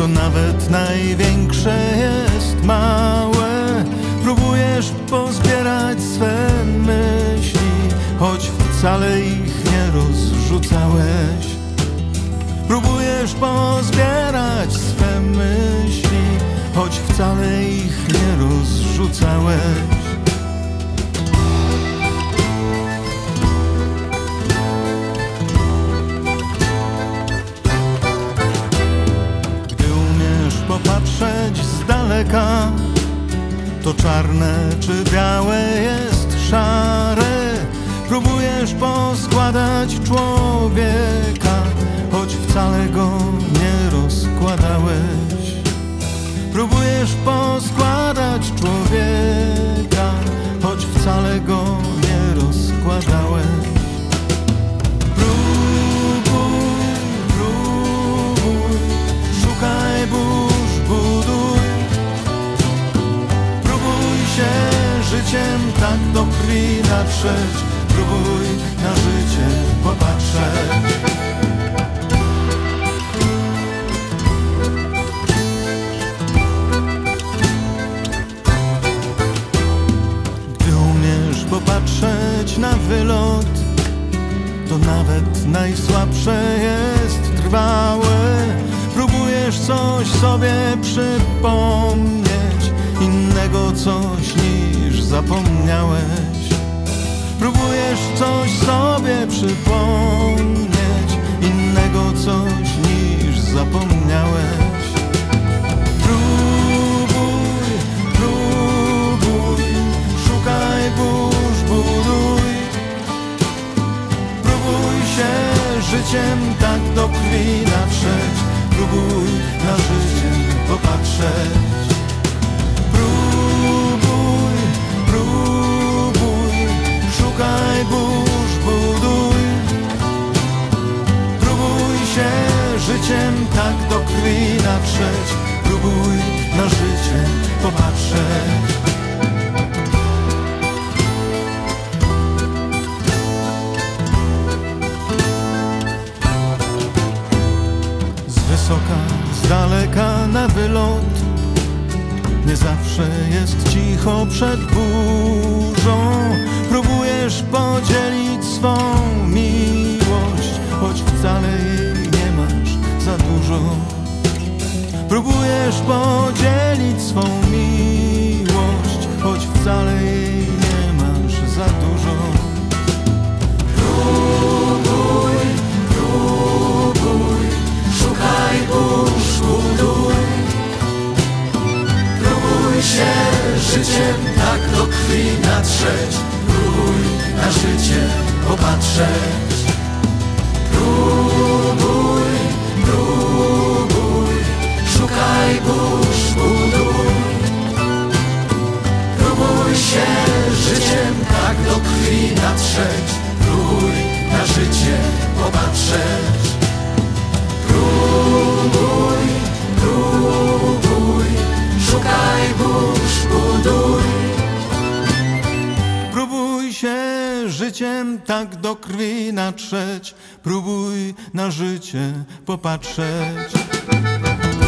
to nawet największe jest małe. Próbujesz pozbierać swe myśli, choć wcale ich nie rozrzucałeś. Próbujesz pozbierać swe myśli, choć wcale ich nie rozrzucałeś. Gdy umiesz popatrzeć z daleka, to czarne czy białe jest szare. Próbujesz poskładać człowieka, choć wcale go nie rozkładałeś. Próbujesz poskładać człowieka, choć wcale go nie rozkładałeś. Próbuj, próbuj, szukaj burz, buduj. Próbuj się życiem tak do krwi natrzeć. Próbuj na życie popatrzeć. Gdy umiesz popatrzeć na wylot, to nawet najsłabsze jest trwałe. Próbujesz coś sobie przypomnieć, innego coś niż zapomniałeś. Próbujesz coś sobie przypomnieć, innego coś niż zapomniałeś. Próbuj, próbuj, szukaj burz, buduj. Próbuj się życiem tak do krwi natrzeć. Próbuj na życie popatrzeć. Próbuj, próbuj, szukaj burz, buduj. Próbuj się życiem tak do krwi natrzeć. Próbuj na życie popatrzeć. Z wysoka, z daleka na wylot, nie zawsze jest cicho przed burzą. Próbujesz podzielić swą miłość, choć wcale jej nie masz za dużo. Próbujesz podzielić swą miłość, choć wcale jej nie masz za dużo. Próbuj, próbuj, szukaj burz, buduj. Próbuj się życiem tak do krwi natrzeć. Próbuj na życie popatrzeć. Próbuj, próbuj, szukaj burz, buduj. Próbuj się życiem tak do krwi natrzeć. Próbuj na życie popatrzeć. Próbuj, próbuj, szukaj burz, buduj. Próbuj się życiem tak do krwi natrzeć. Próbuj na życie popatrzeć.